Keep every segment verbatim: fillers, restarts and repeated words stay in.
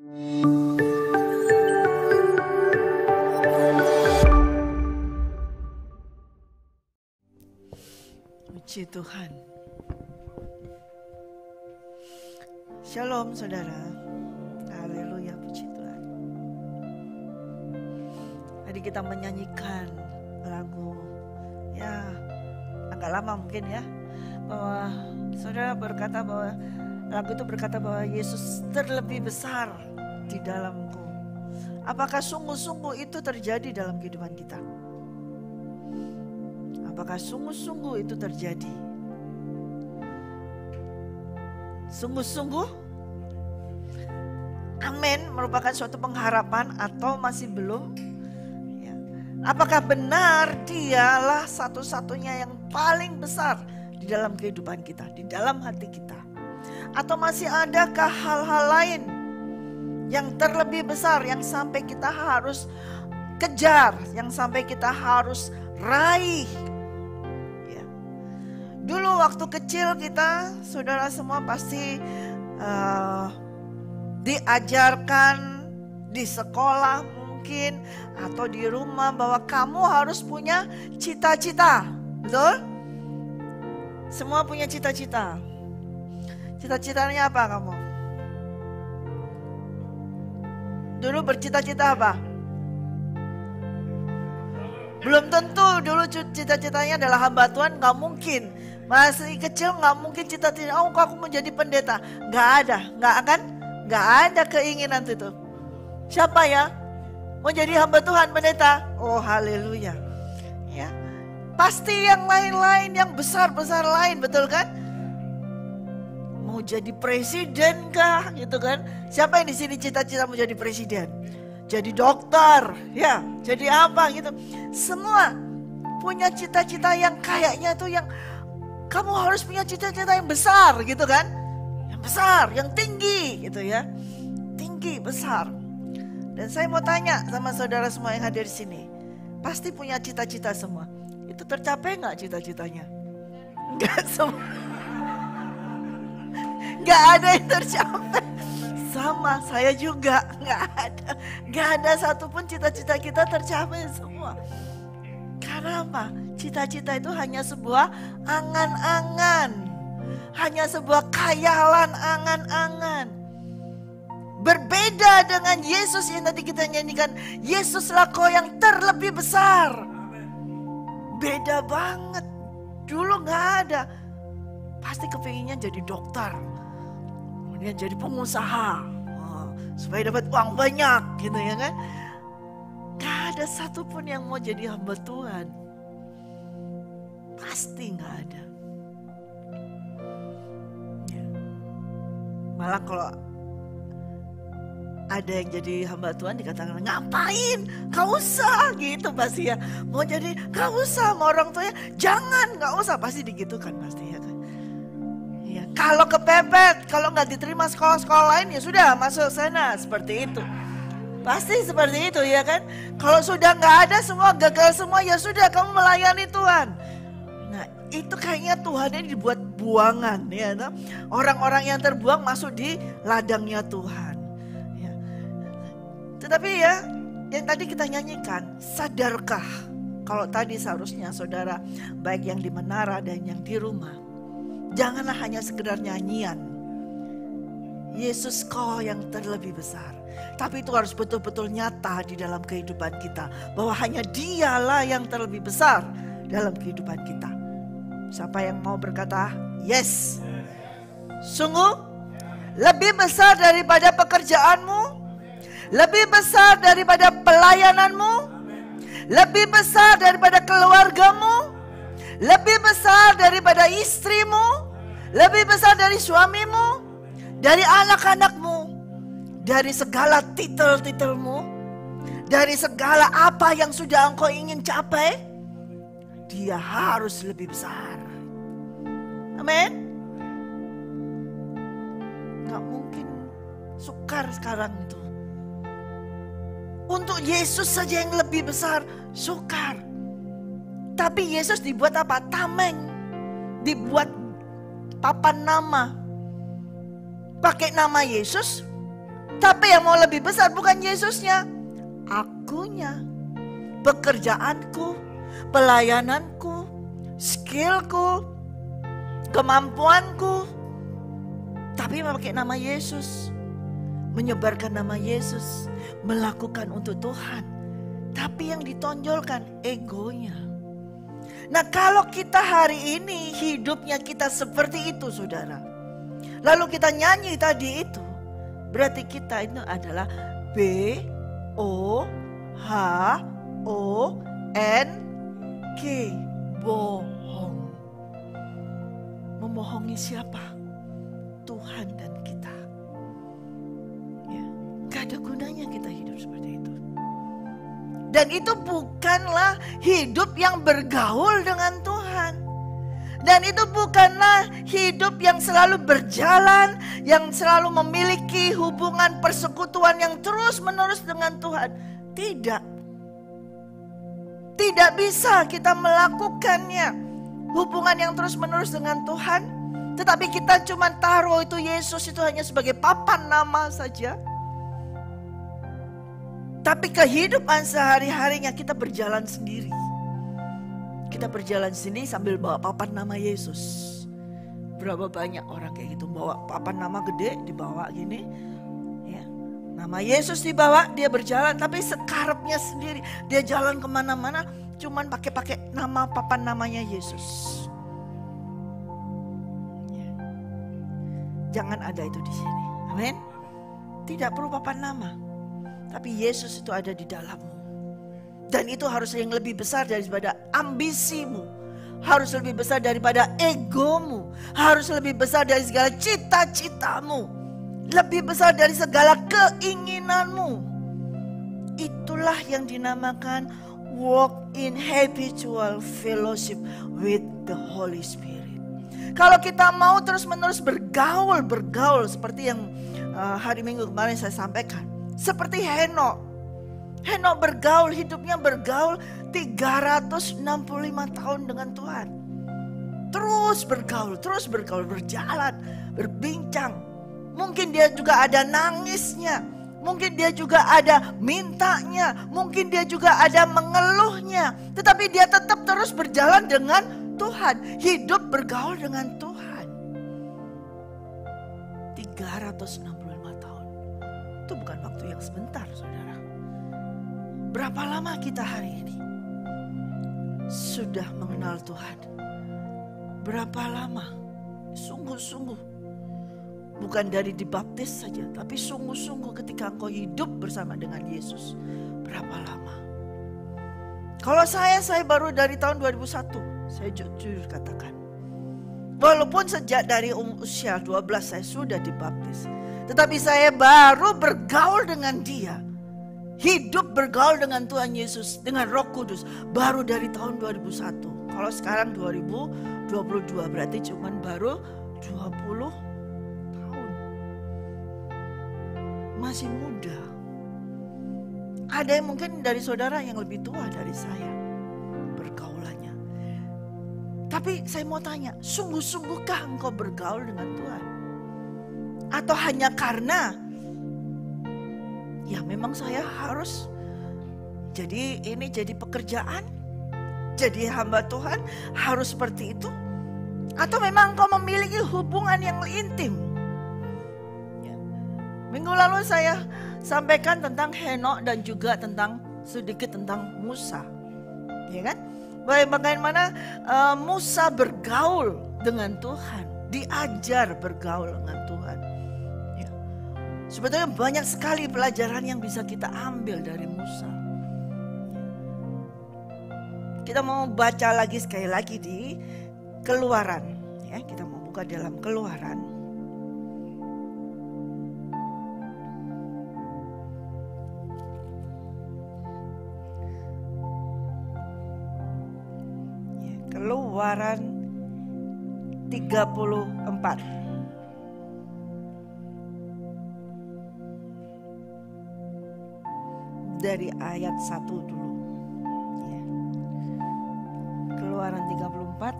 Puji Tuhan. Shalom saudara. Haleluya, puji Tuhan. Tadi kita menyanyikan lagu, ya agak lama mungkin ya, bahwa saudara berkata bahwa lagu itu berkata bahwa Yesus terlebih besar di dalamku. Apakah sungguh-sungguh itu terjadi dalam kehidupan kita? Apakah sungguh-sungguh itu terjadi? Sungguh-sungguh? Amin, merupakan suatu pengharapan atau masih belum? Ya. Apakah benar dialah satu-satunya yang paling besar di dalam kehidupan kita, di dalam hati kita? Atau masih adakah hal-hal lain yang terlebih besar yang sampai kita harus kejar, yang sampai kita harus raih? Dulu waktu kecil kita, saudara semua pasti uh, diajarkan di sekolah mungkin atau di rumah bahwa kamu harus punya cita-cita, betul? Semua punya cita-cita. Cita-citanya apa kamu? Dulu bercita-cita apa? Belum tentu dulu cita-citanya adalah hamba Tuhan, gak mungkin. Masih kecil gak mungkin cita-cita, oh aku mau jadi pendeta. Gak ada, gak akan, gak ada keinginan itu. Siapa ya? Mau jadi hamba Tuhan, pendeta? Oh haleluya. Ya, pasti yang lain-lain, yang besar-besar lain, betul kan? Mau jadi presiden kah, gitu kan? Siapa yang di sini cita-cita mau jadi presiden? Jadi dokter, ya, jadi apa gitu. Semua punya cita-cita yang kayaknya tuh yang kamu harus punya cita-cita yang besar gitu kan. Yang besar, yang tinggi gitu ya. Tinggi, besar. Dan saya mau tanya sama saudara semua yang hadir di sini. Pasti punya cita-cita semua. Itu tercapai gak cita-citanya? Enggak semua. Enggak ada yang tercapai. Sama, saya juga nggak ada, nggak ada satupun cita-cita kita tercapai semua. Karena apa? Cita-cita itu hanya sebuah angan-angan, hanya sebuah khayalan angan-angan. Berbeda dengan Yesus yang tadi kita nyanyikan, Yesuslah kau yang terlebih besar. Beda banget. Dulu nggak ada. Pasti kepinginnya jadi dokter. Kemudian jadi pengusaha oh, supaya dapat uang banyak gitu ya kan. Gak ada satupun yang mau jadi hamba Tuhan. Pasti gak ada ya. Malah kalau ada yang jadi hamba Tuhan dikatakan ngapain, gak usah gitu pasti ya. Mau jadi gak usah, mau orang tuanya jangan, gak usah, pasti digitukan pasti ya kan. Kalau kepepet, kalau nggak diterima sekolah-sekolah lain ya sudah masuk sana, seperti itu. Pasti seperti itu ya kan. Kalau sudah nggak ada semua, gagal semua, ya sudah kamu melayani Tuhan. Nah itu kayaknya Tuhan ini dibuat buangan ya. Orang-orang yang terbuang masuk di ladangnya Tuhan. Ya. Tetapi ya yang tadi kita nyanyikan, sadarkah kalau tadi seharusnya saudara baik yang di menara dan yang di rumah, janganlah hanya sekedar nyanyian. Yesus kau yang terlebih besar. Tapi itu harus betul-betul nyata di dalam kehidupan kita. Bahwa hanya dialah yang terlebih besar dalam kehidupan kita. Siapa yang mau berkata yes? Sungguh lebih besar daripada pekerjaanmu, lebih besar daripada pelayananmu, lebih besar daripada keluargamu, lebih besar daripada istrimu, lebih besar dari suamimu, dari anak-anakmu, dari segala titel-titelmu, dari segala apa yang sudah engkau ingin capai, dia harus lebih besar. Amin. Gak mungkin sukar sekarang itu. Untuk Yesus saja yang lebih besar, sukar. Tapi Yesus dibuat apa? Tameng. Dibuat papan nama. Pakai nama Yesus, Tapi yang mau lebih besar bukan Yesusnya, akunya, pekerjaanku, pelayananku, skillku, kemampuanku. Tapi memakai nama Yesus, menyebarkan nama Yesus, melakukan untuk Tuhan. Tapi yang ditonjolkan egonya. Nah, kalau kita hari ini hidupnya kita seperti itu, saudara, lalu kita nyanyi tadi itu, berarti kita itu adalah B O H O N G, bohong. Membohongi siapa? Tuhan dan kita. Ya, gak ada gunanya kita hidup seperti itu. Dan itu bukanlah hidup yang bergaul dengan Tuhan. Dan itu bukanlah hidup yang selalu berjalan, yang selalu memiliki hubungan persekutuan yang terus-menerus dengan Tuhan. Tidak. Tidak bisa kita melakukannya. Hubungan yang terus-menerus dengan Tuhan. Tetapi kita cuma taruh itu Yesus itu hanya sebagai papan nama saja. Tapi kehidupan sehari-harinya kita berjalan sendiri. Kita berjalan sendiri sambil bawa papan nama Yesus. Berapa banyak orang kayak gitu, bawa papan nama gede dibawa gini. Ya. Nama Yesus dibawa, dia berjalan tapi sekarepnya sendiri. Dia jalan kemana-mana cuman pakai-pakai nama papan namanya Yesus. Ya. Jangan ada itu di sini. Amin. Tidak perlu papan nama. Tapi Yesus itu ada di dalammu. Dan itu harus yang lebih besar daripada ambisimu. Harus lebih besar daripada egomu. Harus lebih besar dari segala cita-citamu. Lebih besar dari segala keinginanmu. Itulah yang dinamakan walk in habitual fellowship with the Holy Spirit. Kalau kita mau terus-menerus bergaul, bergaul seperti yang uh, hari Minggu kemarin saya sampaikan. Seperti Henok. Henok bergaul, hidupnya bergaul tiga ratus enam puluh lima tahun dengan Tuhan. Terus bergaul, terus bergaul, berjalan, berbincang. Mungkin dia juga ada nangisnya. Mungkin dia juga ada mintanya. Mungkin dia juga ada mengeluhnya. Tetapi dia tetap terus berjalan dengan Tuhan. Hidup bergaul dengan Tuhan. tiga ratus enam puluh lima tahun. Itu bukan waktu yang sebentar, saudara. Berapa lama kita hari ini sudah mengenal Tuhan? Berapa lama? Sungguh-sungguh. Bukan dari dibaptis saja, tapi sungguh-sungguh ketika engkau hidup bersama dengan Yesus. Berapa lama? Kalau saya, saya baru dari tahun dua ribu satu. Saya jujur katakan. Walaupun sejak dari usia dua belas saya sudah dibaptis. Tetapi saya baru bergaul dengan dia. Hidup bergaul dengan Tuhan Yesus, dengan Roh Kudus. Baru dari tahun dua ribu satu. Kalau sekarang dua ribu dua puluh dua berarti cuman baru dua puluh tahun. Masih muda. Ada yang mungkin dari saudara yang lebih tua dari saya. Bergaulannya. Tapi saya mau tanya, sungguh-sungguhkah engkau bergaul dengan Tuhan? Atau hanya karena ya memang saya harus jadi ini jadi pekerjaan, jadi hamba Tuhan harus seperti itu? Atau memang engkau memiliki hubungan yang intim? Ya. Minggu lalu saya sampaikan tentang Henok dan juga tentang sedikit tentang Musa, ya kan? Bagaimana uh, Musa bergaul dengan Tuhan, diajar bergaul dengan Tuhan. Sebetulnya banyak sekali pelajaran yang bisa kita ambil dari Musa. Kita mau baca lagi sekali lagi di Keluaran. Ya, kita mau buka dalam Keluaran. Ya, Keluaran tiga puluh empat. Dari ayat satu dulu. Ya. Keluaran tiga puluh empat.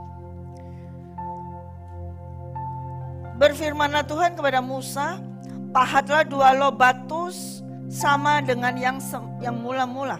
Berfirmanlah Tuhan kepada Musa, pahatlah dua loh batu sama dengan yang yang mula-mula.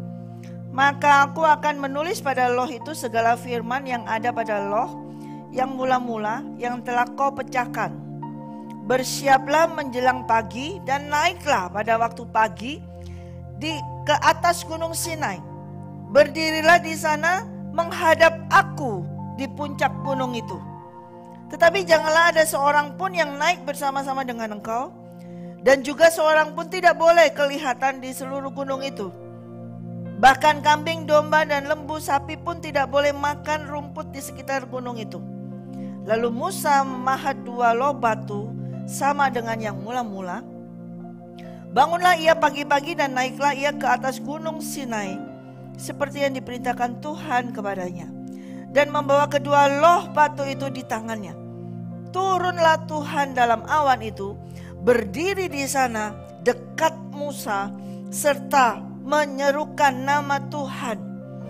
Maka aku akan menulis pada loh itu segala firman yang ada pada loh yang mula-mula yang telah kau pecahkan. Bersiaplah menjelang pagi dan naiklah pada waktu pagi di ke atas gunung Sinai. Berdirilah di sana menghadap aku di puncak gunung itu. Tetapi janganlah ada seorang pun yang naik bersama-sama dengan engkau, dan juga seorang pun tidak boleh kelihatan di seluruh gunung itu. Bahkan kambing, domba, dan lembu sapi pun tidak boleh makan rumput di sekitar gunung itu. Lalu Musa memahat dua loh batu sama dengan yang mula-mula. Bangunlah ia pagi-pagi dan naiklah ia ke atas gunung Sinai seperti yang diperintahkan Tuhan kepadanya, dan membawa kedua loh batu itu di tangannya. Turunlah Tuhan dalam awan itu, berdiri di sana dekat Musa, serta menyerukan nama Tuhan.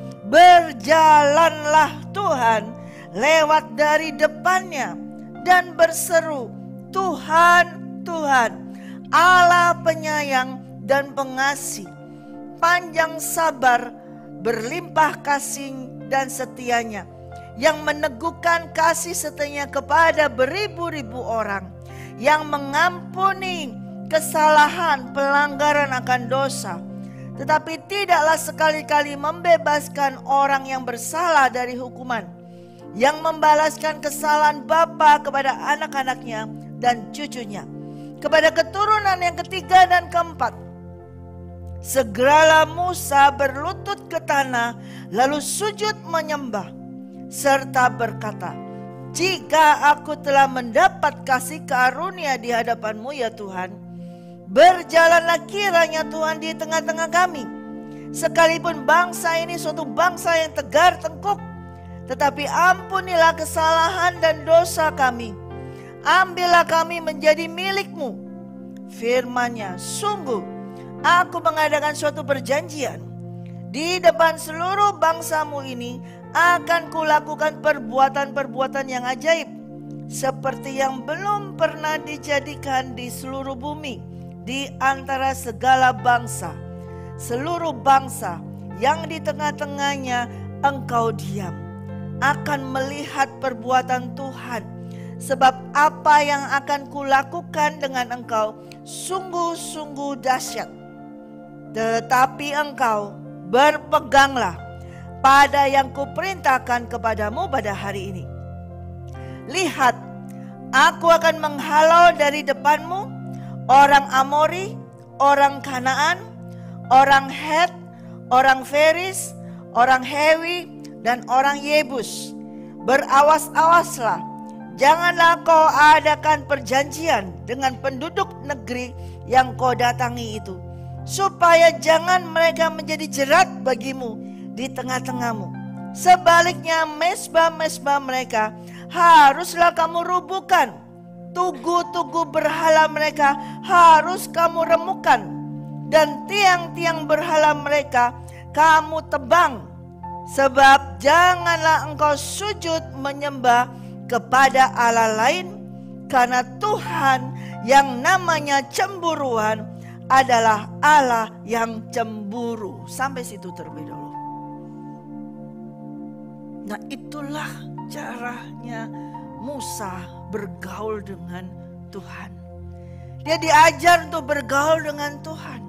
Berjalanlah Tuhan lewat dari depannya dan berseru, Tuhan, Tuhan, Allah penyayang dan pengasih, panjang sabar, berlimpah kasih dan setianya, yang meneguhkan kasih setianya kepada beribu-ribu orang, yang mengampuni kesalahan pelanggaran akan dosa, tetapi tidaklah sekali-kali membebaskan orang yang bersalah dari hukuman, yang membalaskan kesalahan bapa kepada anak-anaknya dan cucunya, kepada keturunan yang ketiga dan keempat. Segeralah Musa berlutut ke tanah, lalu sujud menyembah, serta berkata, jika aku telah mendapat kasih karunia di hadapanmu ya Tuhan, berjalanlah kiranya Tuhan di tengah-tengah kami. Sekalipun bangsa ini suatu bangsa yang tegar tengkuk, tetapi ampunilah kesalahan dan dosa kami. Ambillah kami menjadi milikmu. Firman-Nya, sungguh aku mengadakan suatu perjanjian. Di depan seluruh bangsamu ini akan kulakukan perbuatan-perbuatan yang ajaib, seperti yang belum pernah dijadikan di seluruh bumi, di antara segala bangsa. Seluruh bangsa yang di tengah-tengahnya engkau diam akan melihat perbuatan Tuhan, sebab apa yang akan kulakukan dengan engkau sungguh-sungguh dahsyat. Tetapi engkau berpeganglah pada yang kuperintahkan kepadamu pada hari ini. Lihat, aku akan menghalau dari depanmu orang Amori, orang Kanaan, orang Het, orang Feris, orang Hewi, dan orang Yebus. Berawas-awaslah, janganlah kau adakan perjanjian dengan penduduk negeri yang kau datangi itu, supaya jangan mereka menjadi jerat bagimu di tengah-tengahmu. Sebaliknya mesbah-mesbah mereka haruslah kamu rubuhkan, tugu-tugu berhala mereka harus kamu remukan, dan tiang-tiang berhala mereka kamu tebang. Sebab janganlah engkau sujud menyembah kepada Allah lain, karena Tuhan yang namanya cemburuan adalah Allah yang cemburu. Sampai situ terlebih dahulu. Nah, itulah caranya Musa bergaul dengan Tuhan. Dia diajar untuk bergaul dengan Tuhan.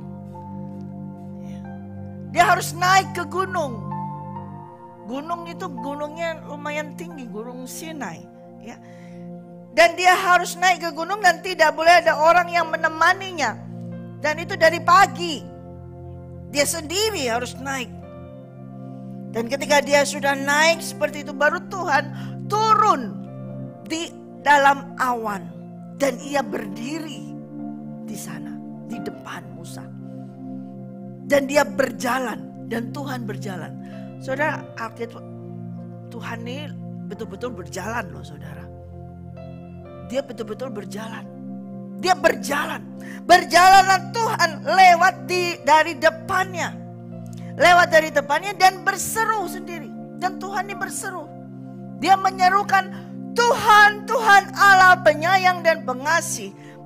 Dia harus naik ke gunung. Gunung itu gunungnya lumayan tinggi, gunung Sinai, ya. Dan dia harus naik ke gunung dan tidak boleh ada orang yang menemaninya. Dan itu dari pagi. Dia sendiri harus naik. Dan ketika dia sudah naik seperti itu, baru Tuhan turun di dalam awan. Dan ia berdiri di sana, di depan Musa. Dan dia berjalan, dan Tuhan berjalan. Saudara, artinya Tuhan ini betul-betul berjalan loh saudara. Dia betul-betul berjalan. Dia berjalan. Berjalanlah Tuhan lewat di, dari depannya. Lewat dari depannya dan berseru sendiri. Dan Tuhan ini berseru. Dia menyerukan, Tuhan, Tuhan Allah penyayang dan pengasih,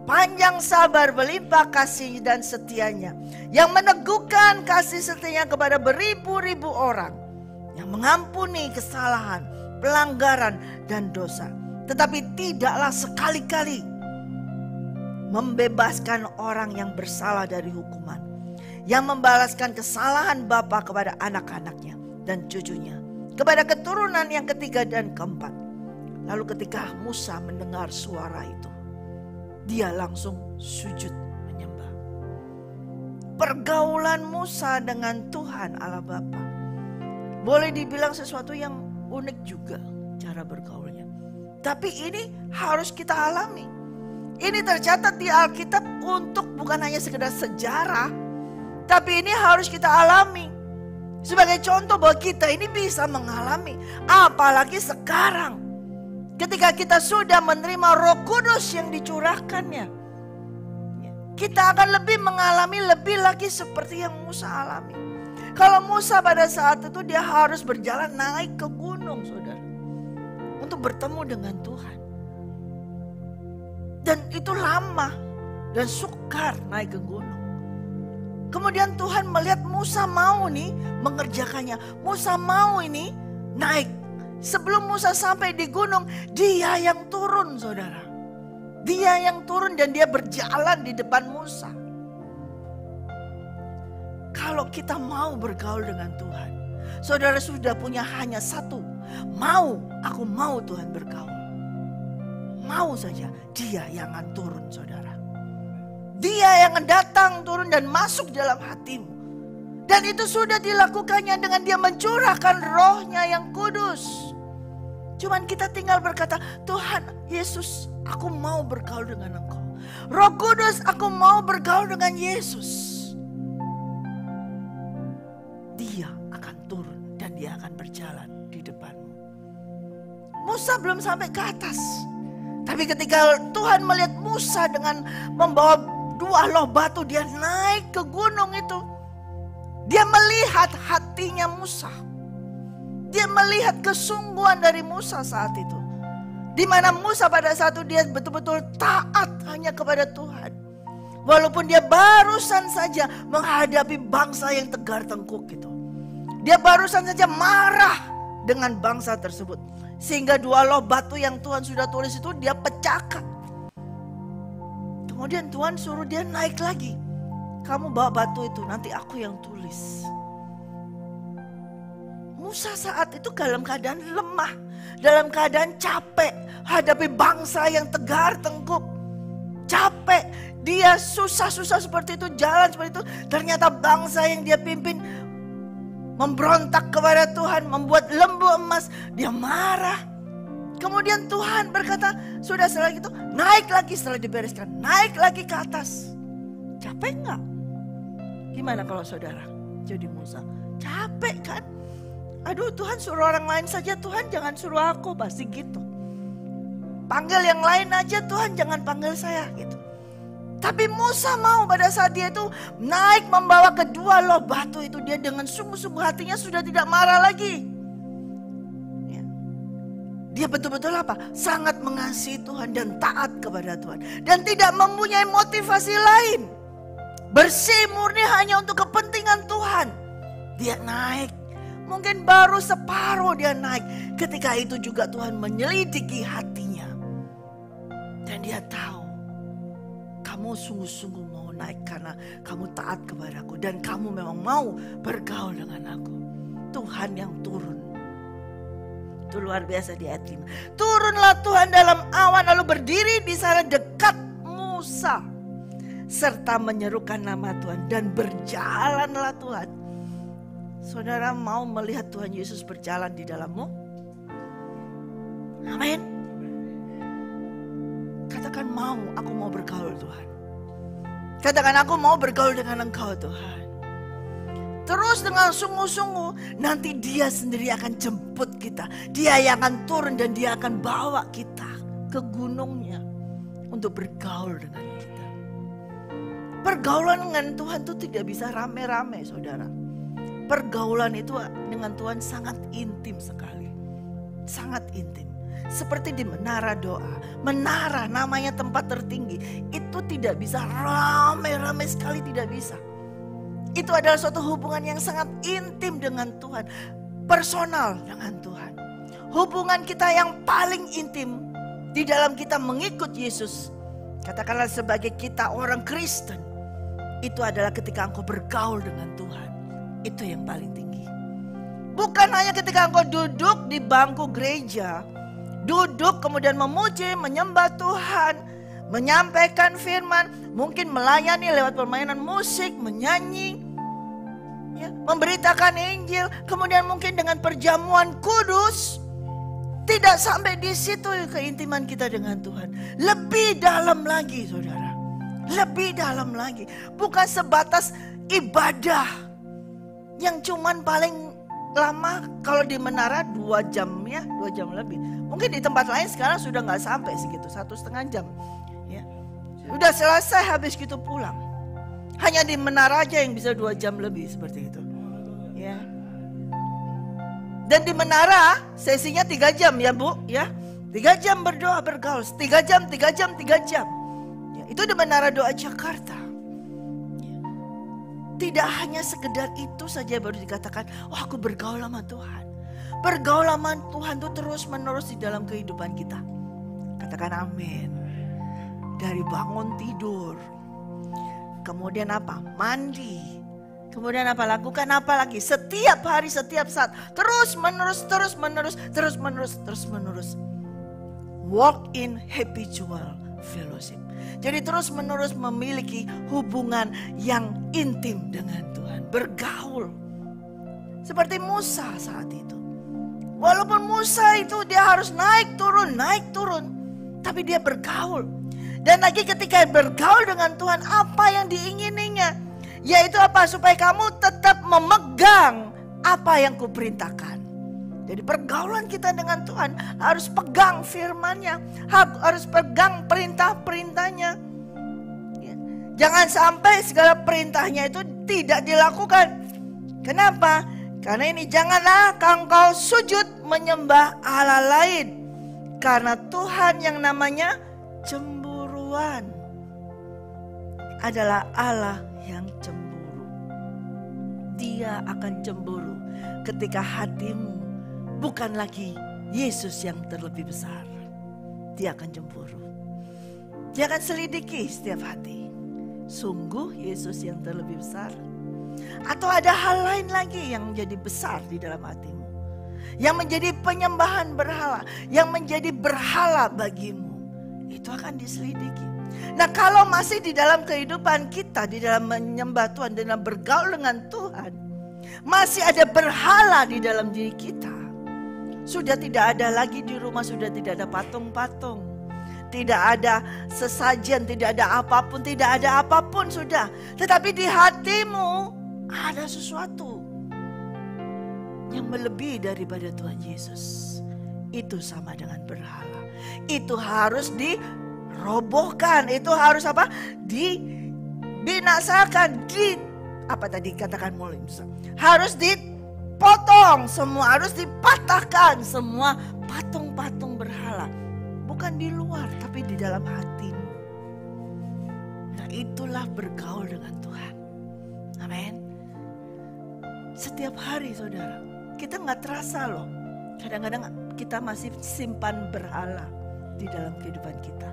panjang sabar, berlimpah kasih dan setianya, yang meneguhkan kasih setianya kepada beribu-ribu orang, yang mengampuni kesalahan, pelanggaran dan dosa, tetapi tidaklah sekali-kali membebaskan orang yang bersalah dari hukuman, yang membalaskan kesalahan bapa kepada anak-anaknya dan cucunya, kepada keturunan yang ketiga dan keempat. Lalu ketika Musa mendengar suara itu, dia langsung sujud menyembah. Pergaulan Musa dengan Tuhan Allah Bapa boleh dibilang sesuatu yang unik juga cara bergaulnya. Tapi ini harus kita alami. Ini tercatat di Alkitab untuk bukan hanya sekedar sejarah, tapi ini harus kita alami. Sebagai contoh bahwa kita ini bisa mengalami, apalagi sekarang. Ketika kita sudah menerima Roh Kudus yang dicurahkannya, kita akan lebih mengalami lebih lagi seperti yang Musa alami. Kalau Musa pada saat itu dia harus berjalan naik ke gunung, saudara, untuk bertemu dengan Tuhan. Dan itu lama dan sukar naik ke gunung. Kemudian Tuhan melihat Musa mau nih mengerjakannya. Musa mau ini naik. Sebelum Musa sampai di gunung, dia yang turun, saudara. Dia yang turun dan dia berjalan di depan Musa. Kalau kita mau bergaul dengan Tuhan, saudara sudah punya hanya satu. Mau, aku mau Tuhan bergaul. Mau saja, dia yang akan turun, saudara. Dia yang akan datang, turun dan masuk dalam hatimu. Dan itu sudah dilakukannya dengan dia mencurahkan rohnya yang kudus. Cuman kita tinggal berkata, Tuhan Yesus, aku mau bergaul dengan Engkau. Roh Kudus, aku mau bergaul dengan Yesus. Dia akan turun dan dia akan berjalan di depanmu. Musa belum sampai ke atas. Tapi ketika Tuhan melihat Musa dengan membawa dua loh batu, dia naik ke gunung itu. Dia melihat hatinya Musa. Dia melihat kesungguhan dari Musa saat itu. Di mana Musa pada saat itu dia betul-betul taat hanya kepada Tuhan. Walaupun dia barusan saja menghadapi bangsa yang tegar tengkuk itu. Dia barusan saja marah dengan bangsa tersebut. Sehingga dua loh batu yang Tuhan sudah tulis itu dia pecahkan. Kemudian Tuhan suruh dia naik lagi. Kamu bawa batu itu, nanti aku yang tulis. Musa saat itu dalam keadaan lemah, dalam keadaan capek, hadapi bangsa yang tegar tengkuk. Capek, dia susah-susah seperti itu, jalan seperti itu. Ternyata bangsa yang dia pimpin memberontak kepada Tuhan, membuat lembu emas, dia marah. Kemudian Tuhan berkata, sudah setelah itu naik lagi setelah dibereskan, naik lagi ke atas. Capek enggak? Gimana kalau saudara jadi Musa? Capek kan? Aduh, Tuhan suruh orang lain saja, Tuhan jangan suruh aku, pasti gitu. Panggil yang lain aja, Tuhan jangan panggil saya gitu. Tapi Musa mau pada saat dia itu naik membawa kedua loh batu itu, dia dengan sungguh-sungguh hatinya sudah tidak marah lagi. Ya. Dia betul-betul apa? Sangat mengasihi Tuhan dan taat kepada Tuhan. Dan tidak mempunyai motivasi lain. Bersih murni hanya untuk kepentingan Tuhan. Dia naik. Mungkin baru separuh dia naik. Ketika itu juga Tuhan menyelidiki hatinya. Dan dia tahu. Kamu sungguh-sungguh mau naik karena kamu taat kepadaku. Dan kamu memang mau bergaul dengan aku. Tuhan yang turun. Itu luar biasa di ayat lima. Turunlah Tuhan dalam awan lalu berdiri di sana dekat Musa. Serta menyerukan nama Tuhan dan berjalanlah Tuhan. Saudara mau melihat Tuhan Yesus berjalan di dalammu? Amin. Katakan mau, aku mau bergaul Tuhan. Katakan aku mau bergaul dengan Engkau Tuhan. Terus dengan sungguh-sungguh nanti dia sendiri akan jemput kita. Dia yang akan turun dan dia akan bawa kita ke gunungnya untuk bergaul dengan kita. Pergaulan dengan Tuhan itu tidak bisa rame-rame, saudara. Pergaulan itu dengan Tuhan sangat intim sekali. Sangat intim. Seperti di menara doa. Menara namanya tempat tertinggi. Itu tidak bisa ramai-ramai sekali, tidak bisa. Itu adalah suatu hubungan yang sangat intim dengan Tuhan. Personal dengan Tuhan. Hubungan kita yang paling intim di dalam kita mengikut Yesus. Katakanlah sebagai kita orang Kristen. Itu adalah ketika engkau bergaul dengan Tuhan. Itu yang paling tinggi. Bukan hanya ketika engkau duduk di bangku gereja. Duduk kemudian memuji, menyembah Tuhan. Menyampaikan firman. Mungkin melayani lewat permainan musik, menyanyi. Ya, memberitakan Injil. Kemudian mungkin dengan perjamuan kudus. Tidak sampai di situ keintiman kita dengan Tuhan. Lebih dalam lagi saudara. Lebih dalam lagi. Bukan sebatas ibadah. Yang cuman paling lama kalau di menara dua jam ya. Dua jam lebih. Mungkin di tempat lain sekarang sudah gak sampai segitu. Satu setengah jam. Ya. Udah selesai habis gitu pulang. Hanya di menara aja yang bisa dua jam lebih seperti itu. Ya. Dan di menara sesinya tiga jam ya Bu, ya. Tiga jam berdoa bergaul, tiga jam, tiga jam, tiga jam. Ya, itu di menara doa Jakarta. Ya. Tidak hanya sekedar itu saja baru dikatakan, oh aku bergaul sama Tuhan. Bergaul sama Tuhan itu terus menerus di dalam kehidupan kita. Katakan amin. Dari bangun tidur, kemudian apa? Mandi. Kemudian apa? Lakukan apa lagi? Setiap hari, setiap saat. Terus menerus, terus menerus, terus menerus, terus menerus. Walk in habitual fellowship. Jadi terus menerus memiliki hubungan yang intim dengan Tuhan. Bergaul. Seperti Musa saat itu. Walaupun Musa itu dia harus naik turun, naik turun. Tapi dia bergaul. Dan lagi ketika bergaul dengan Tuhan, apa yang diingininya? Yaitu apa? Supaya kamu tetap memegang apa yang kuperintahkan. Jadi pergaulan kita dengan Tuhan harus pegang firman-Nya, harus pegang perintah-perintahnya. Ya. Jangan sampai segala perintahnya itu tidak dilakukan. Kenapa? Karena ini janganlah engkau sujud menyembah Allah lain. Karena Tuhan yang namanya cemburuan adalah Allah yang cemburu. Dia akan cemburu ketika hatimu bukan lagi Yesus yang terlebih besar. Dia akan cemburu. Dia akan selidiki setiap hati. Sungguh Yesus yang terlebih besar? Atau ada hal lain lagi yang menjadi besar di dalam hatimu? Yang menjadi penyembahan berhala, yang menjadi berhala bagimu. Itu akan diselidiki. Nah kalau masih di dalam kehidupan kita, di dalam menyembah Tuhan, dalam bergaul dengan Tuhan, masih ada berhala di dalam diri kita. Sudah tidak ada lagi di rumah, sudah tidak ada patung-patung. Tidak ada sesajen, tidak ada apapun, tidak ada apapun sudah. Tetapi di hatimu ada sesuatu yang melebihi daripada Tuhan Yesus. Itu sama dengan berhala. Itu harus di robohkan, itu harus apa? Dibinasakan, di apa tadi katakan mulai harus dipotong semua, harus dipatahkan semua patung-patung berhala. Bukan di luar, tapi di dalam hatimu. Nah itulah bergaul dengan Tuhan. Amin. Setiap hari saudara, kita nggak terasa loh. Kadang-kadang kita masih simpan berhala di dalam kehidupan kita.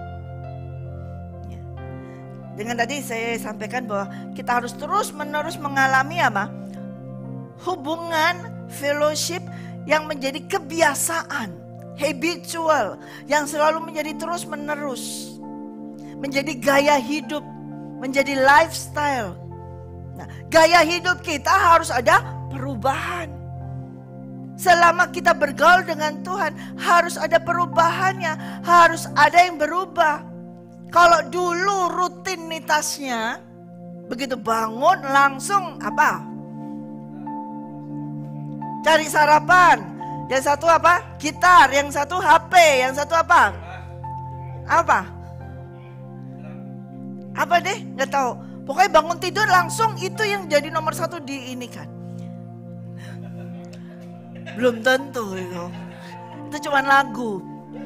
Dengan tadi saya sampaikan bahwa kita harus terus menerus mengalami apa? Hubungan fellowship yang menjadi kebiasaan, habitual, yang selalu menjadi terus menerus. Menjadi gaya hidup, menjadi lifestyle. Nah, gaya hidup kita harus ada perubahan. Selama kita bergaul dengan Tuhan harus ada perubahannya, harus ada yang berubah. Kalau dulu rutinitasnya begitu bangun langsung apa? Cari sarapan. Yang satu apa? Gitar. Yang satu H P. Yang satu apa? Apa? Apa deh? Gak tahu. Pokoknya bangun tidur langsung itu yang jadi nomor satu di ini kan. Belum tentu itu. Itu cuma lagu.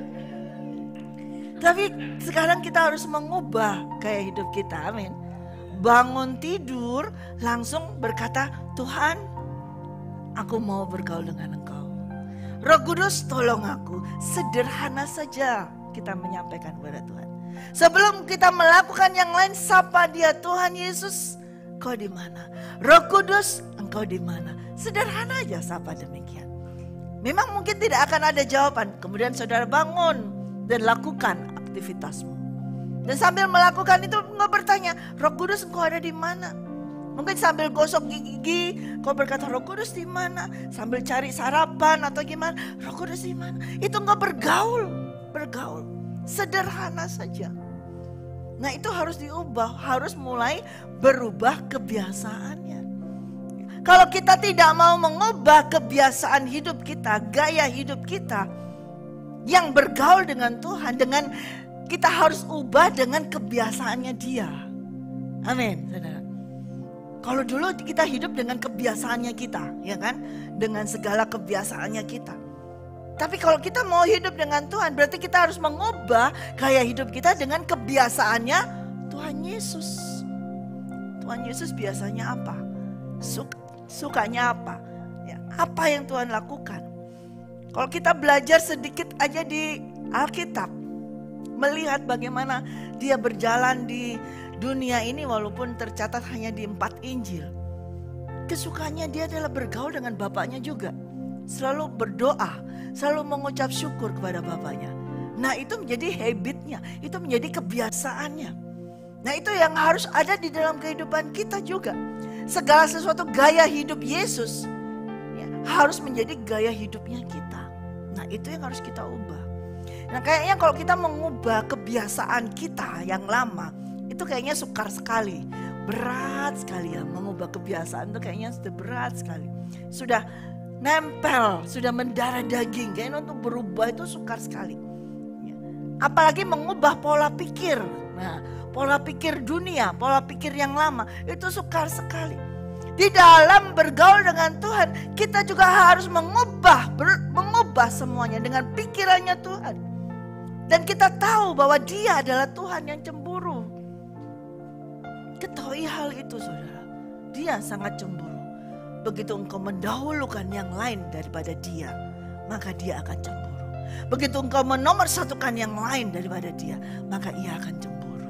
Tapi sekarang kita harus mengubah gaya hidup kita, amin. Bangun tidur langsung berkata, Tuhan, aku mau bergaul dengan Engkau. Roh Kudus tolong aku. Sederhana saja kita menyampaikan kepada Tuhan. Sebelum kita melakukan yang lain, sapa dia, Tuhan Yesus, Engkau di mana? Roh Kudus, Engkau di mana? Sederhana aja sapa demikian. Memang mungkin tidak akan ada jawaban. Kemudian saudara bangun dan lakukan aktivitasmu. Dan sambil melakukan itu engkau bertanya, Roh Kudus Engkau ada di mana? Mungkin sambil gosok gigi, kau berkata, Roh Kudus di mana? Sambil cari sarapan atau gimana, Roh Kudus di mana? Itu engkau bergaul, bergaul. Sederhana saja. Nah itu harus diubah, harus mulai berubah kebiasaannya. Kalau kita tidak mau mengubah kebiasaan hidup kita, gaya hidup kita yang bergaul dengan Tuhan, dengan kita harus ubah dengan kebiasaannya Dia. Amin, saudara. Kalau dulu kita hidup dengan kebiasaannya kita, ya kan? Dengan segala kebiasaannya kita. Tapi kalau kita mau hidup dengan Tuhan, berarti kita harus mengubah gaya hidup kita dengan kebiasaannya Tuhan Yesus. Tuhan Yesus biasanya apa? Suka, sukanya apa? Ya, apa yang Tuhan lakukan? Kalau kita belajar sedikit aja di Alkitab, melihat bagaimana dia berjalan di dunia ini walaupun tercatat hanya di empat Injil. Kesukaannya dia adalah bergaul dengan Bapaknya juga. Selalu berdoa, selalu mengucap syukur kepada Bapaknya. Nah itu menjadi habitnya, itu menjadi kebiasaannya. Nah itu yang harus ada di dalam kehidupan kita juga. Segala sesuatu gaya hidup Yesus ya, harus menjadi gaya hidupnya kita. Nah itu yang harus kita ubah. Nah kayaknya kalau kita mengubah kebiasaan kita yang lama, itu kayaknya sukar sekali. Berat sekali ya, mengubah kebiasaan itu kayaknya sudah berat sekali. Sudah nempel, sudah mendarah daging. Kayaknya untuk berubah itu sukar sekali. Apalagi mengubah pola pikir. Nah, pola pikir dunia, pola pikir yang lama, itu sukar sekali. Di dalam bergaul dengan Tuhan, kita juga harus mengubah, ber, mengubah semuanya dengan pikirannya Tuhan. Dan kita tahu bahwa Dia adalah Tuhan yang cemburu. Ketahui hal itu saudara, Dia sangat cemburu. Begitu engkau mendahulukan yang lain daripada Dia, maka Dia akan cemburu. Begitu engkau menomorsatukan yang lain daripada Dia, maka Ia akan cemburu.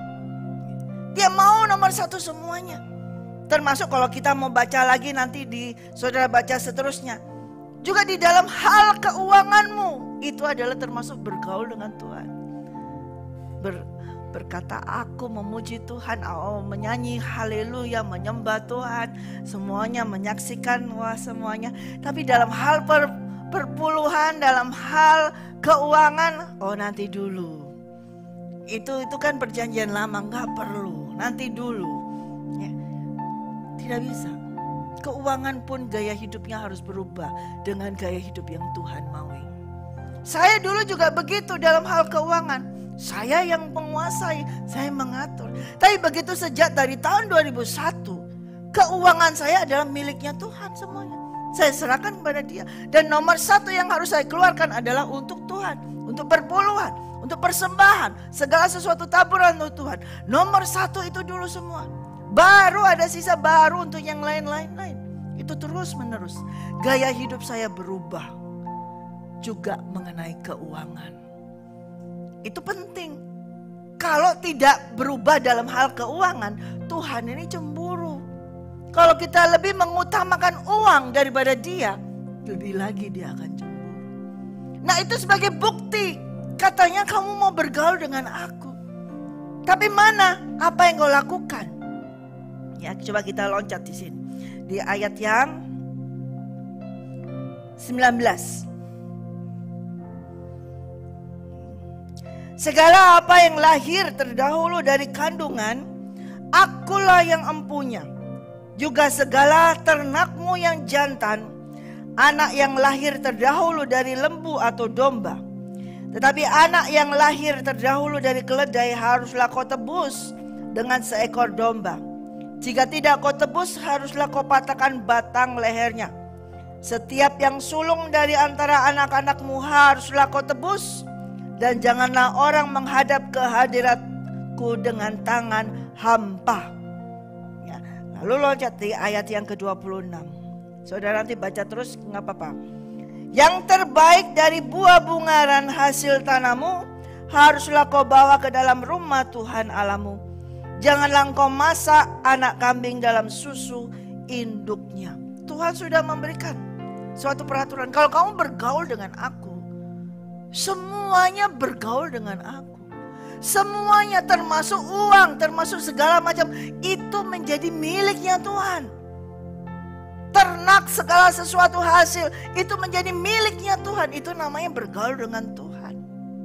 Dia mau nomor satu semuanya. Termasuk kalau kita mau baca lagi nanti di saudara baca seterusnya. Juga di dalam hal keuanganmu, itu adalah termasuk bergaul dengan Tuhan. Ber, berkata aku memuji Tuhan, oh, menyanyi haleluya, menyembah Tuhan, semuanya menyaksikan wah semuanya. Tapi dalam hal per, perpuluhan, dalam hal keuangan, oh nanti dulu. Itu itu kan perjanjian lama, nggak perlu, nanti dulu. Ya. Tidak bisa. Keuangan pun gaya hidupnya harus berubah dengan gaya hidup yang Tuhan maui. Saya dulu juga begitu dalam hal keuangan. Saya yang menguasai, saya mengatur. Tapi begitu sejak dari tahun dua ribu satu, keuangan saya adalah miliknya Tuhan semuanya. Saya serahkan kepada Dia. Dan nomor satu yang harus saya keluarkan adalah untuk Tuhan. Untuk perpuluhan, untuk persembahan. Segala sesuatu taburan untuk Tuhan. Nomor satu itu dulu semua. Baru ada sisa baru untuk yang lain-lain. Itu terus menerus. Gaya hidup saya berubah. Juga mengenai keuangan. Itu penting. Kalau tidak berubah dalam hal keuangan, Tuhan ini cemburu. Kalau kita lebih mengutamakan uang daripada Dia, lebih lagi Dia akan cemburu. Nah itu sebagai bukti. Katanya kamu mau bergaul dengan aku. Tapi mana apa yang kau lakukan? Ya, coba kita loncat di sini. Di ayat yang sembilan belas. Segala apa yang lahir terdahulu dari kandungan, akulah yang empunya. Juga segala ternakmu yang jantan, anak yang lahir terdahulu dari lembu atau domba. Tetapi anak yang lahir terdahulu dari keledai haruslah kau tebus dengan seekor domba. Jika tidak kau tebus, haruslah kau patahkan batang lehernya. Setiap yang sulung dari antara anak-anakmu haruslah kau tebus. Dan janganlah orang menghadap ke hadiratku dengan tangan hampa. Ya, lalu loncat di ayat yang ke dua puluh enam. Saudara nanti baca terus, nggak apa-apa. Yang terbaik dari buah bungaran hasil tanahmu haruslah kau bawa ke dalam rumah Tuhan Allahmu. Janganlah engkau masak anak kambing dalam susu induknya. Tuhan sudah memberikan suatu peraturan. Kalau kamu bergaul dengan aku, semuanya bergaul dengan aku. Semuanya termasuk uang, termasuk segala macam, itu menjadi miliknya Tuhan. Ternak, segala sesuatu hasil, itu menjadi miliknya Tuhan. Itu namanya bergaul dengan Tuhan.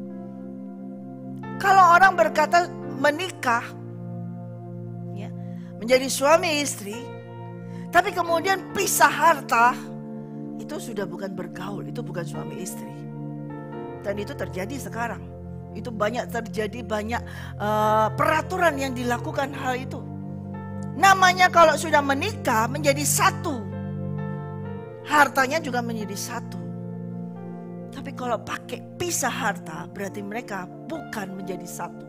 Kalau orang berkata menikah, ya, menjadi suami istri, tapi kemudian pisah harta, itu sudah bukan bergaul, itu bukan suami istri. Dan itu terjadi sekarang. Itu banyak terjadi, banyak uh, peraturan yang dilakukan hal itu. Namanya kalau sudah menikah menjadi satu, hartanya juga menjadi satu. Tapi kalau pakai pisah harta, berarti mereka bukan menjadi satu.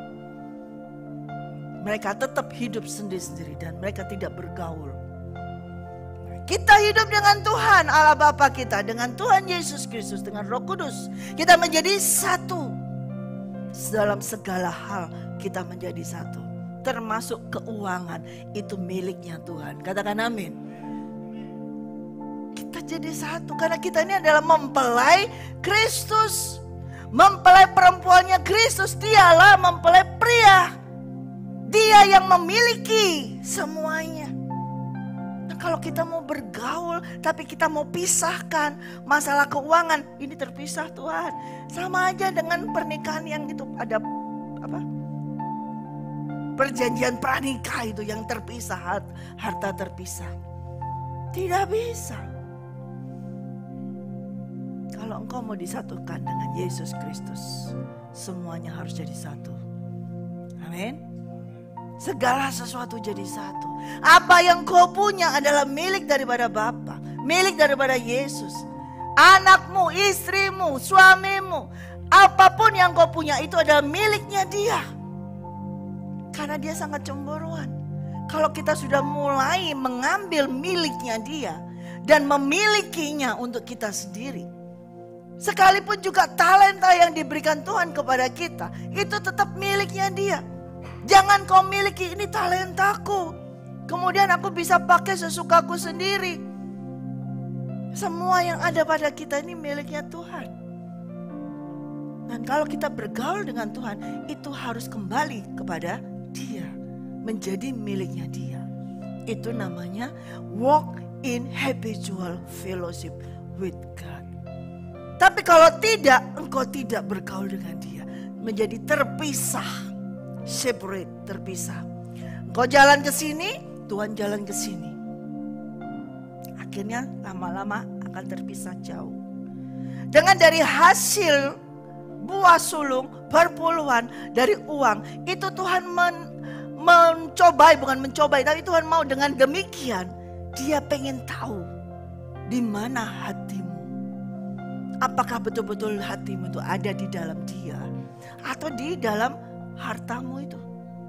Mereka tetap hidup sendiri-sendiri dan mereka tidak bergaul. Kita hidup dengan Tuhan Allah Bapa kita, dengan Tuhan Yesus Kristus, dengan Roh Kudus. Kita menjadi satu. Dalam segala hal kita menjadi satu. Termasuk keuangan, itu miliknya Tuhan. Katakan amin. Kita jadi satu karena kita ini adalah mempelai Kristus. Mempelai perempuannya Kristus, dialah mempelai pria. Dia yang memiliki semuanya. Kalau kita mau bergaul tapi kita mau pisahkan masalah keuangan, ini terpisah Tuhan. Sama aja dengan pernikahan yang itu ada apa? Perjanjian pranikah itu yang terpisah, harta terpisah. Tidak bisa. Kalau engkau mau disatukan dengan Yesus Kristus, semuanya harus jadi satu. Amin. Segala sesuatu jadi satu. Apa yang kau punya adalah milik daripada Bapa, milik daripada Yesus. Anakmu, istrimu, suamimu, apapun yang kau punya itu adalah miliknya Dia. Karena Dia sangat cemburuan. Kalau kita sudah mulai mengambil miliknya Dia dan memilikinya untuk kita sendiri, sekalipun juga talenta yang diberikan Tuhan kepada kita, itu tetap miliknya Dia. Jangan kau miliki, ini talentaku, kemudian aku bisa pakai sesukaku sendiri. Semua yang ada pada kita ini miliknya Tuhan. Dan kalau kita bergaul dengan Tuhan, itu harus kembali kepada Dia, menjadi miliknya Dia. Itu namanya walk in habitual fellowship with God. Tapi kalau tidak, engkau tidak bergaul dengan Dia, menjadi terpisah. Separate, terpisah. Engkau jalan ke sini, Tuhan jalan ke sini. Akhirnya lama-lama akan terpisah jauh. Dengan dari hasil buah sulung perpuluhan dari uang, itu Tuhan men, mencobai, bukan mencobai, tapi Tuhan mau dengan demikian Dia pengen tahu di mana hatimu. Apakah betul-betul hatimu itu ada di dalam Dia atau di dalam hartamu itu.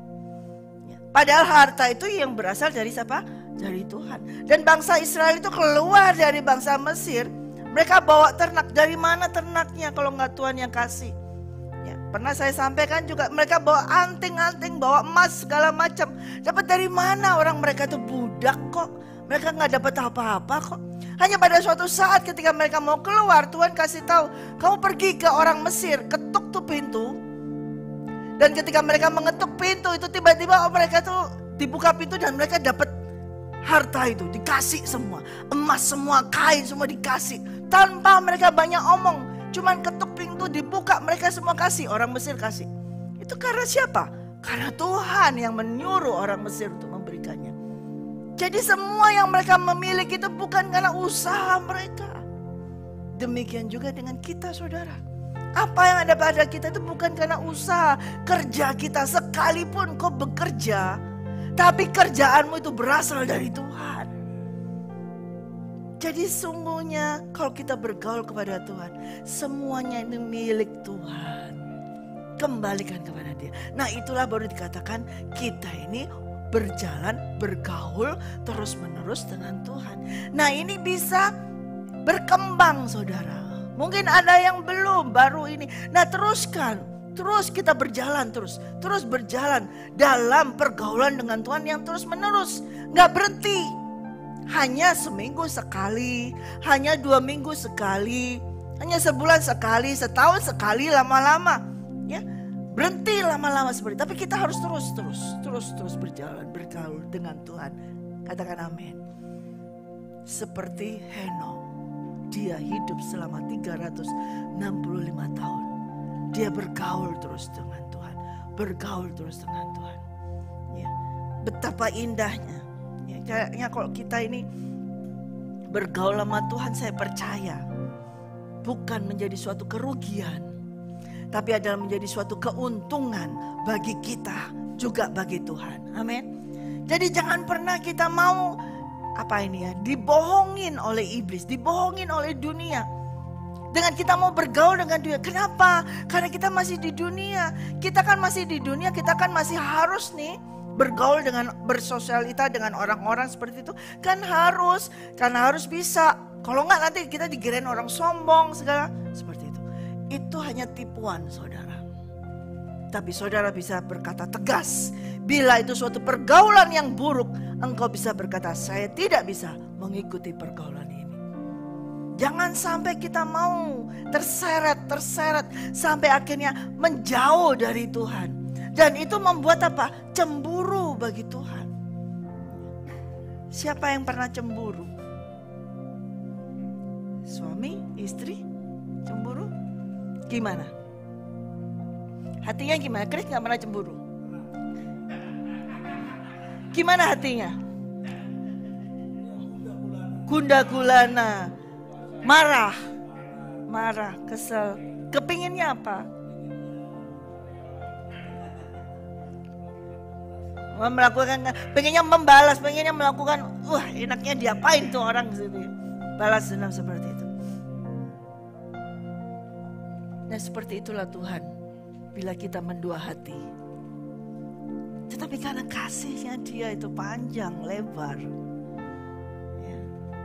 Padahal harta itu yang berasal dari siapa? Dari Tuhan. Dan bangsa Israel itu keluar dari bangsa Mesir. Mereka bawa ternak. Dari mana ternaknya kalau nggak Tuhan yang kasih? Ya, pernah saya sampaikan juga, mereka bawa anting-anting, bawa emas segala macam. Dapat dari mana? Orang mereka itu budak kok. Mereka nggak dapat apa-apa kok. Hanya pada suatu saat ketika mereka mau keluar, Tuhan kasih tahu, kamu pergi ke orang Mesir, ketuk tuh pintu. Dan ketika mereka mengetuk pintu itu, tiba-tiba oh, mereka tuh dibuka pintu dan mereka dapat harta itu, dikasih semua. Emas semua, kain semua dikasih. Tanpa mereka banyak omong, cuman ketuk pintu dibuka, mereka semua kasih, orang Mesir kasih. Itu karena siapa? Karena Tuhan yang menyuruh orang Mesir untuk memberikannya. Jadi semua yang mereka memiliki itu bukan karena usaha mereka. Demikian juga dengan kita, saudara. Apa yang ada pada kita itu bukan karena usaha kerja kita, sekalipun kau bekerja, tapi kerjaanmu itu berasal dari Tuhan. Jadi sungguhnya kalau kita bergaul kepada Tuhan, semuanya ini milik Tuhan. Kembalikan kepada Dia. Nah itulah baru dikatakan kita ini berjalan, bergaul terus menerus dengan Tuhan. Nah ini bisa berkembang saudara. Mungkin ada yang belum, baru ini. Nah teruskan, terus kita berjalan terus. Terus berjalan dalam pergaulan dengan Tuhan yang terus menerus. Gak berhenti. Hanya seminggu sekali, hanya dua minggu sekali, hanya sebulan sekali, setahun sekali, lama-lama. Ya, berhenti lama-lama seperti itu. Tapi kita harus terus, terus, terus, terus berjalan, bergaul dengan Tuhan. Katakan amin. Seperti Henokh, dia hidup selama tiga ratus enam puluh lima tahun. Dia bergaul terus dengan Tuhan, bergaul terus dengan Tuhan. Ya, betapa indahnya. Ya, kayaknya kalau kita ini bergaul sama Tuhan, saya percaya bukan menjadi suatu kerugian, tapi adalah menjadi suatu keuntungan bagi kita juga bagi Tuhan. Amin. Jadi jangan pernah kita mau apa ini ya, dibohongin oleh iblis, dibohongin oleh dunia. Dengan kita mau bergaul dengan dunia. Kenapa? Karena kita masih di dunia. Kita kan masih di dunia, kita kan masih harus nih bergaul dengan, bersosialita dengan orang-orang seperti itu. Kan harus, karena harus bisa. Kalau enggak nanti kita dikirain orang sombong segala seperti itu. Itu hanya tipuan saudara. Tapi saudara bisa berkata tegas. Bila itu suatu pergaulan yang buruk, engkau bisa berkata saya tidak bisa mengikuti pergaulan ini. Jangan sampai kita mau terseret, terseret sampai akhirnya menjauh dari Tuhan. Dan itu membuat apa? Cemburu bagi Tuhan. Siapa yang pernah cemburu? Suami, istri, cemburu? Gimana? Hatinya gimana? Chris gak pernah cemburu? Gimana hatinya? Gundah gulana, marah, marah, kesel. Kepinginnya apa? Melakukan, pengennya membalas, pengennya melakukan, wah enaknya diapain tuh orang gitu. Balas dendam seperti itu. Nah seperti itulah Tuhan bila kita mendua hati. Tetapi karena kasihnya Dia itu panjang, lebar. Ya.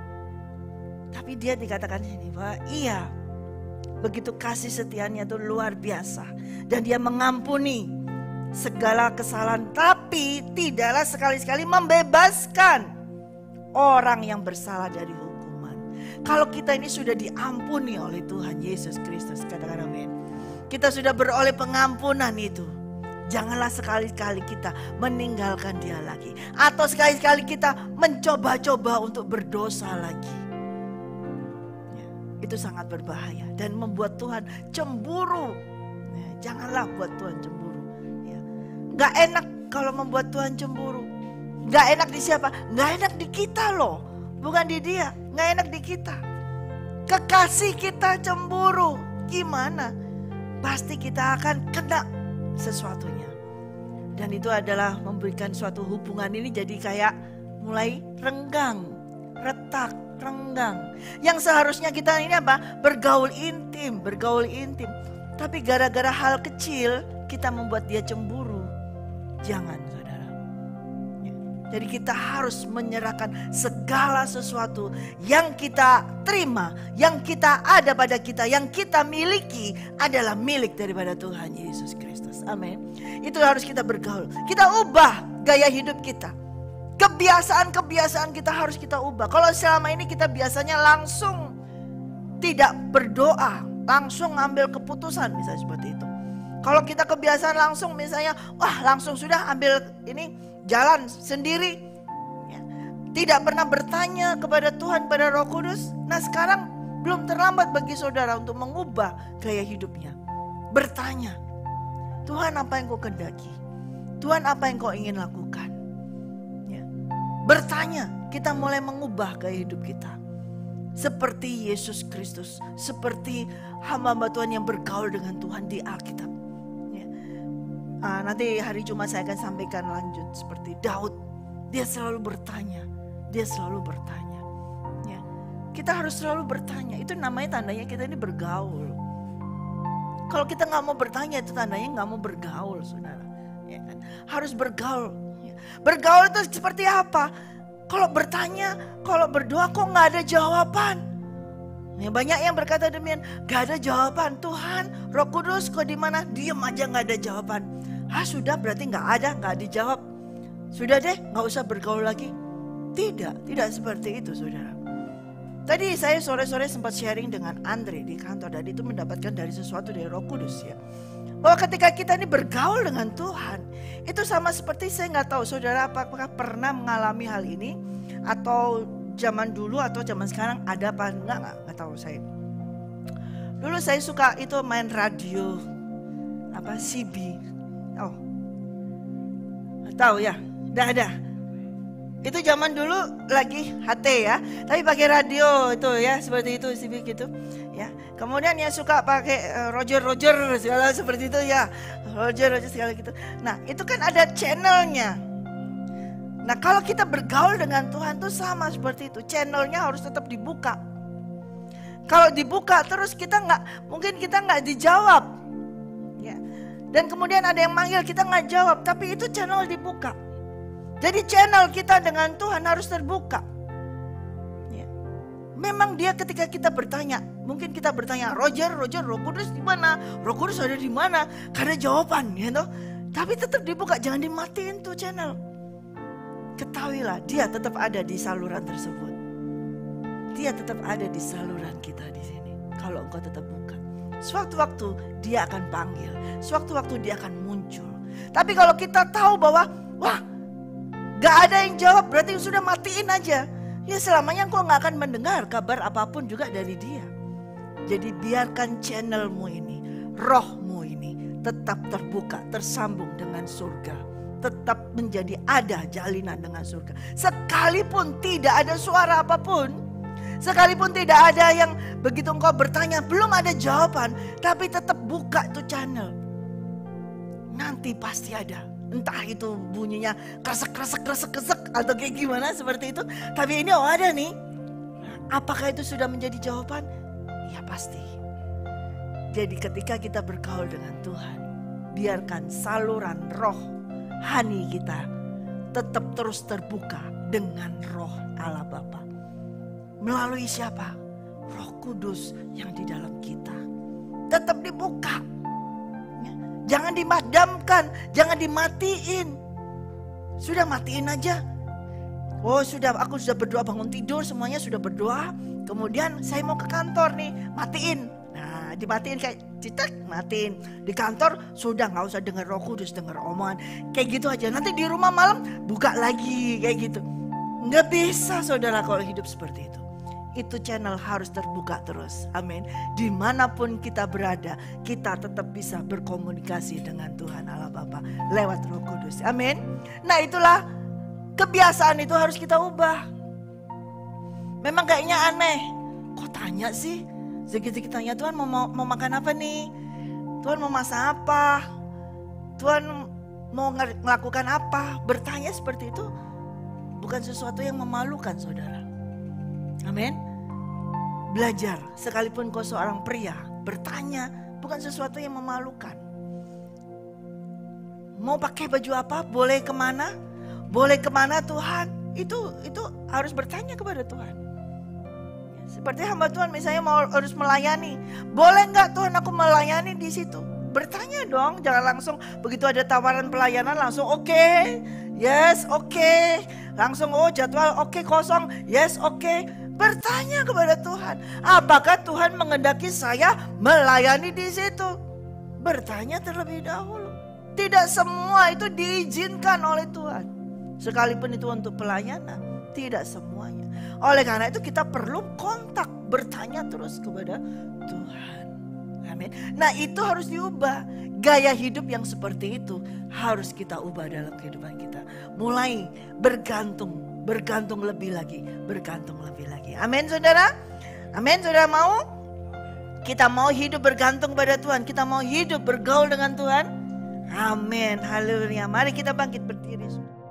Tapi Dia dikatakan ini bahwa iya, begitu kasih setianya itu luar biasa. Dan Dia mengampuni segala kesalahan, tapi tidaklah sekali-sekali membebaskan orang yang bersalah dari hukuman. Kalau kita ini sudah diampuni oleh Tuhan Yesus Kristus, katakan amin. Kita sudah beroleh pengampunan itu. Janganlah sekali-kali kita meninggalkan Dia lagi. Atau sekali-kali kita mencoba-coba untuk berdosa lagi. Ya, itu sangat berbahaya dan membuat Tuhan cemburu. Ya, janganlah buat Tuhan cemburu. Gak enak kalau membuat Tuhan cemburu. Gak enak di siapa? Gak enak di kita loh. Bukan di Dia. Gak enak di kita. Kekasih kita cemburu. Gimana? Pasti kita akan kena sesuatunya. Dan itu adalah memberikan suatu hubungan ini jadi kayak mulai renggang, retak, renggang. Yang seharusnya kita ini apa? Bergaul intim, bergaul intim. Tapi gara-gara hal kecil kita membuat dia cemburu. Jangan saudara. Ya. Jadi kita harus menyerahkan segala sesuatu yang kita terima, yang kita ada pada kita, yang kita miliki adalah milik daripada Tuhan Yesus Kristus. Amin. Itu harus kita bergaul. Kita ubah gaya hidup kita. Kebiasaan-kebiasaan kita harus kita ubah. Kalau selama ini kita biasanya langsung tidak berdoa, langsung ambil keputusan misalnya seperti itu. Kalau kita kebiasaan langsung misalnya, wah langsung sudah ambil ini jalan sendiri. Ya. Tidak pernah bertanya kepada Tuhan, pada Roh Kudus. Nah sekarang belum terlambat bagi saudara untuk mengubah gaya hidupnya. Bertanya, Tuhan apa yang kau kehendaki? Tuhan apa yang kau ingin lakukan? Ya. Bertanya, kita mulai mengubah gaya hidup kita. Seperti Yesus Kristus, seperti hamba-hamba Tuhan yang bergaul dengan Tuhan di Alkitab. Uh, nanti hari Jumat saya akan sampaikan lanjut seperti Daud. Dia selalu bertanya, dia selalu bertanya. Ya. Kita harus selalu bertanya. Itu namanya tandanya kita ini bergaul. Kalau kita nggak mau bertanya, itu tandanya nggak mau bergaul, saudara. Ya kan? Harus bergaul. Bergaul itu seperti apa? Kalau bertanya, kalau berdoa kok nggak ada jawaban. Ya, banyak yang berkata demikian, nggak ada jawaban. Tuhan, Roh Kudus kok di mana? Diam aja nggak ada jawaban. Ah sudah, berarti nggak ada, nggak dijawab. Sudah deh, nggak usah bergaul lagi. Tidak, tidak seperti itu, saudara. Tadi saya sore-sore sempat sharing dengan Andre di kantor, dan itu mendapatkan dari sesuatu dari Roh Kudus ya. Bahwa ketika kita ini bergaul dengan Tuhan, itu sama seperti, saya nggak tahu saudara apakah pernah mengalami hal ini, atau zaman dulu atau zaman sekarang ada apa enggak, enggak, enggak tahu saya. Dulu saya suka itu main radio, apa C B, oh, tahu ya, dah ada. Itu zaman dulu lagi H T ya, tapi pakai radio itu ya, seperti itu C B gitu ya. Kemudian ya suka pakai Roger Roger segala seperti itu ya, Roger Roger segala gitu. Nah itu kan ada channelnya. Nah kalau kita bergaul dengan Tuhan tuh sama seperti itu, channelnya harus tetap dibuka. Kalau dibuka terus kita nggak, mungkin kita nggak dijawab, ya. Dan kemudian ada yang manggil kita nggak jawab, tapi itu channel dibuka. Jadi channel kita dengan Tuhan harus terbuka. Ya. Memang dia ketika kita bertanya, mungkin kita bertanya, Roger, Roger, Roh Kudus di mana? Roh Kudus ada di mana? Karena jawaban, ya toh. Tapi tetap dibuka, jangan dimatiin tuh channel. Ketahuilah, dia tetap ada di saluran tersebut. Dia tetap ada di saluran kita di sini. Kalau engkau tetap buka, sewaktu-waktu dia akan panggil, sewaktu-waktu dia akan muncul. Tapi kalau kita tahu bahwa, wah, gak ada yang jawab, berarti sudah matiin aja. Ya selamanya engkau gak akan mendengar kabar apapun juga dari dia. Jadi biarkan channelmu ini, rohmu ini tetap terbuka, tersambung dengan surga. Tetap menjadi ada jalinan dengan surga. Sekalipun tidak ada suara apapun, sekalipun tidak ada yang begitu engkau bertanya, belum ada jawaban, tapi tetap buka tuh channel. Nanti pasti ada. Entah itu bunyinya kresek kresek kresek kresek atau kayak gimana seperti itu. Tapi ini oh ada nih. Apakah itu sudah menjadi jawaban? Ya pasti. Jadi ketika kita bergaul dengan Tuhan, biarkan saluran roh hani kita tetap terus terbuka dengan roh Allah Bapa. Melalui siapa? Roh Kudus yang di dalam kita. Tetap dibuka. Jangan dimadamkan, jangan dimatiin. Sudah matiin aja. Oh sudah, aku sudah berdoa bangun tidur, semuanya sudah berdoa. Kemudian saya mau ke kantor nih, matiin. Nah dimatiin kayak citak, matiin. Di kantor sudah gak usah dengar Roh Kudus, dengar omongan. Kayak gitu aja, nanti di rumah malam buka lagi kayak gitu. Nggak bisa saudara kalau hidup seperti itu. Itu channel harus terbuka terus. Amin. Dimanapun kita berada, kita tetap bisa berkomunikasi dengan Tuhan Allah Bapa lewat Roh Kudus. Amin. Nah itulah kebiasaan, itu harus kita ubah. Memang kayaknya aneh. Kok tanya sih? Segitu kita tanya, Tuhan mau, mau, mau makan apa nih? Tuhan mau masak apa? Tuhan mau melakukan apa? Bertanya seperti itu bukan sesuatu yang memalukan saudara. Amin. Belajar, sekalipun kau seorang pria, bertanya bukan sesuatu yang memalukan. Mau pakai baju apa? Boleh kemana? Boleh kemana Tuhan? Itu itu harus bertanya kepada Tuhan. Seperti hamba Tuhan misalnya mau harus melayani, boleh nggak Tuhan aku melayani di situ? Bertanya dong, jangan langsung begitu ada tawaran pelayanan langsung oke, okay, yes oke, okay. Langsung oh jadwal oke okay, kosong, yes oke. Okay. Bertanya kepada Tuhan, apakah Tuhan menghendaki saya melayani di situ? Bertanya terlebih dahulu. Tidak semua itu diizinkan oleh Tuhan. Sekalipun itu untuk pelayanan, tidak semuanya. Oleh karena itu kita perlu kontak, bertanya terus kepada Tuhan. Amin. Nah itu harus diubah. Gaya hidup yang seperti itu harus kita ubah dalam kehidupan kita. Mulai bergantung. Bergantung lebih lagi, bergantung lebih lagi. Amin saudara. Amin saudara mau? Kita mau hidup bergantung pada Tuhan. Kita mau hidup bergaul dengan Tuhan. Amin. Haleluya. Mari kita bangkit berdiri.